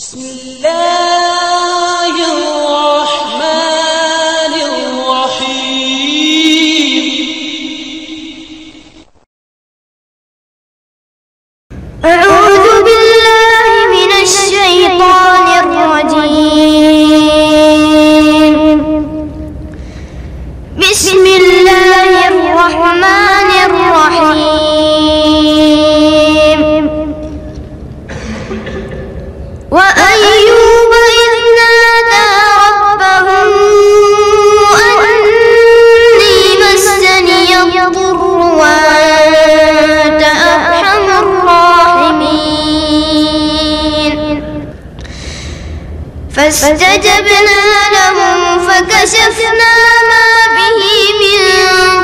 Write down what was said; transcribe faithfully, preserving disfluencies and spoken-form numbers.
بسم الله الرحمن الرحيم. أعوذ بالله من الشيطان الرجيم. بسم الله الرحمن الرحيم. وأيوب إذ نادى ربه أني مسني الضر وأنت أرحم الراحمين فاستجبنا له فكشفنا ما به من